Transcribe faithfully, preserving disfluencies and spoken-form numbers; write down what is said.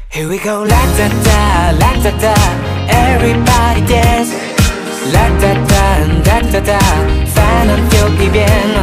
Here we go, la da da, la da da, everybody dance. La da da, da da da，烦恼就一变。